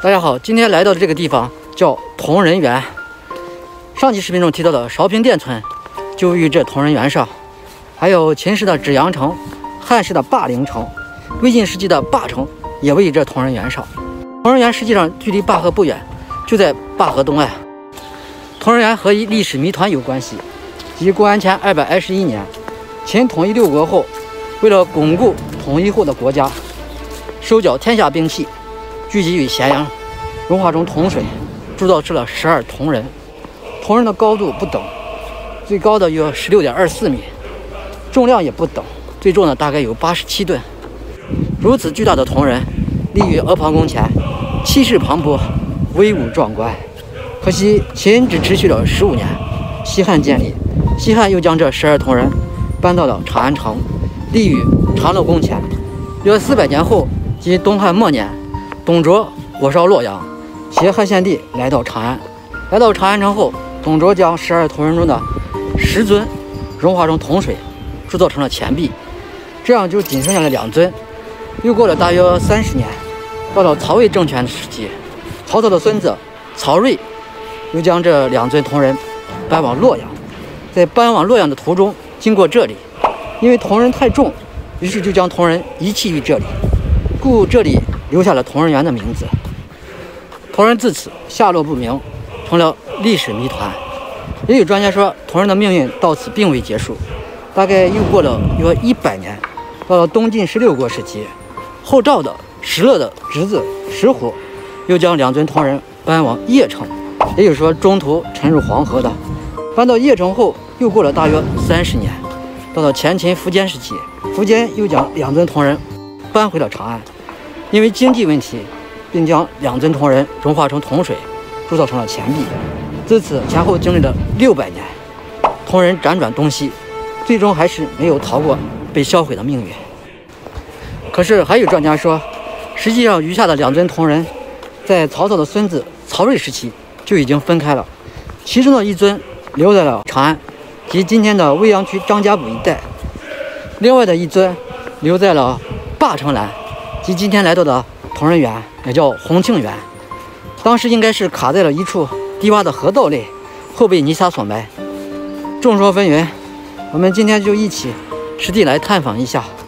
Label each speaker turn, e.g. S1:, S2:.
S1: 大家好，今天来到的这个地方叫同仁园。上期视频中提到的苕平店村就位于这同仁园上，还有秦时的芷阳城、汉时的霸陵城、魏晋时期的霸城也位于这同仁园上。同仁园实际上距离灞河不远，就在灞河东岸。同仁园和一历史谜团有关系，即公元前221年，秦统一六国后，为了巩固统一后的国家，收缴天下兵器，聚集于咸阳，融化成铜水，铸造出了12铜人。铜人的高度不等，最高的约16.24米，重量也不等，最重的大概有87吨。如此巨大的铜人立于阿房宫前，气势磅礴，威武壮观。可惜秦只持续了15年，西汉建立，西汉又将这12铜人搬到了长安城，立于长乐宫前。约400年后，即东汉末年，董卓火烧洛阳，携汉献帝来到长安。来到长安城后，董卓将12铜人中的10尊融化成铜水，铸造成了钱币，这样就仅剩下了2尊。又过了大约30年，到了曹魏政权的时期，曹操的孙子曹睿又将这2尊铜人搬往洛阳。在搬往洛阳的途中，经过这里，因为铜人太重，于是就将铜人遗弃于这里，故这里留下了同仁园的名字。铜人自此下落不明，成了历史谜团。也有专家说，铜人的命运到此并未结束，大概又过了约100年，到了东晋16国时期，后赵的石勒的侄子石虎又将2尊铜人搬往邺城，也有说中途沉入黄河的。搬到邺城后，又过了大约30年，到了前秦苻坚时期，苻坚又将2尊铜人搬回了长安，因为经济问题，并将2尊铜人融化成铜水，铸造成了钱币。自此前后经历了600年，铜人辗转东西，最终还是没有逃过被销毁的命运。可是还有专家说，实际上余下的2尊铜人，在曹操的孙子曹睿时期就已经分开了，其中的1尊留在了长安，即今天的未央区张家堡一带；另外的1尊留在了灞城栏，即今天来到的同仁园，也叫洪庆园。当时应该是卡在了一处低洼的河道内，后被泥沙所埋。众说纷纭，我们今天就一起实地来探访一下。